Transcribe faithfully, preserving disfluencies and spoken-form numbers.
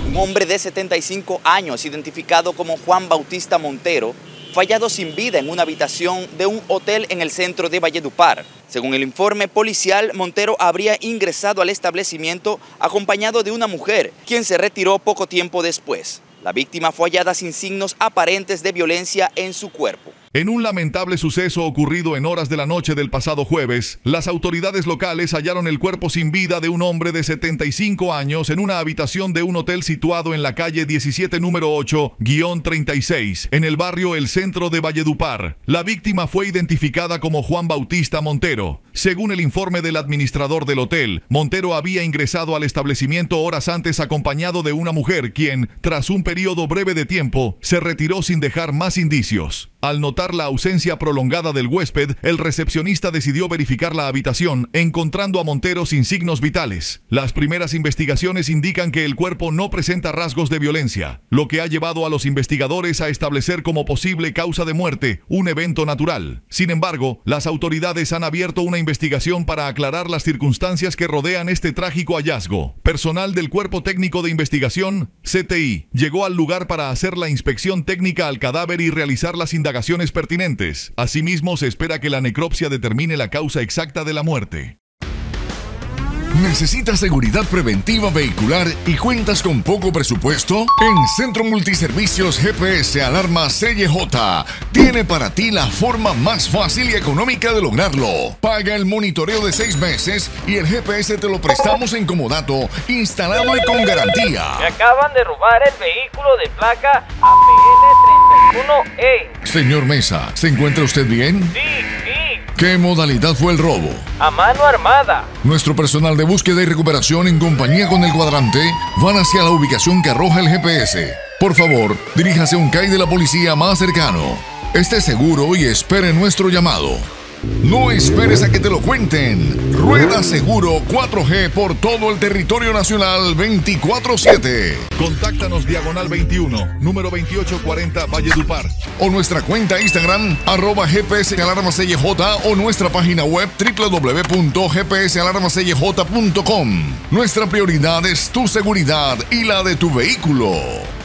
Un hombre de setenta y cinco años, identificado como Juan Bautista Montero, fue hallado sin vida en una habitación de un hotel en el centro de Valledupar. Según el informe policial, Montero habría ingresado al establecimiento acompañado de una mujer, quien se retiró poco tiempo después. La víctima fue hallada sin signos aparentes de violencia en su cuerpo. En un lamentable suceso ocurrido en horas de la noche del pasado jueves, las autoridades locales hallaron el cuerpo sin vida de un hombre de setenta y cinco años en una habitación de un hotel situado en la calle diecisiete número ocho treinta y seis, en el barrio El Centro de Valledupar. La víctima fue identificada como Juan Bautista Montero. Según el informe del administrador del hotel, Montero había ingresado al establecimiento horas antes acompañado de una mujer, quien, tras un periodo breve de tiempo, se retiró sin dejar más indicios. Al notar la ausencia prolongada del huésped, el recepcionista decidió verificar la habitación, encontrando a Montero sin signos vitales. Las primeras investigaciones indican que el cuerpo no presenta rasgos de violencia, lo que ha llevado a los investigadores a establecer como posible causa de muerte un evento natural. Sin embargo, las autoridades han abierto una investigación para aclarar las circunstancias que rodean este trágico hallazgo. Personal del Cuerpo Técnico de Investigación, C T I, llegó al lugar para hacer la inspección técnica al cadáver y realizar las indagaciones pertinentes. Asimismo, se espera que la necropsia determine la causa exacta de la muerte. ¿Necesitas seguridad preventiva vehicular y cuentas con poco presupuesto? En Centro Multiservicios G P S Alarma C Y J tiene para ti la forma más fácil y económica de lograrlo. Paga el monitoreo de seis meses y el G P S te lo prestamos en comodato, instalado y con garantía. Me acaban de robar el vehículo de placa A P L treinta y uno E. Señor Mesa, ¿se encuentra usted bien? Sí, sí. ¿Qué modalidad fue el robo? A mano armada. Nuestro personal de búsqueda y recuperación en compañía con el cuadrante van hacia la ubicación que arroja el G P S. Por favor, diríjase a un C A I de la policía más cercano. Esté seguro y espere nuestro llamado. No esperes a que te lo cuenten. Rueda Seguro cuatro G por todo el territorio nacional veinticuatro siete. Contáctanos diagonal veintiuno, número veintiocho cuarenta Valledupar. O nuestra cuenta Instagram, arroba G P S Alarma C Y J, o nuestra página web w w w punto g p s alarma c y j punto com. Nuestra prioridad es tu seguridad y la de tu vehículo.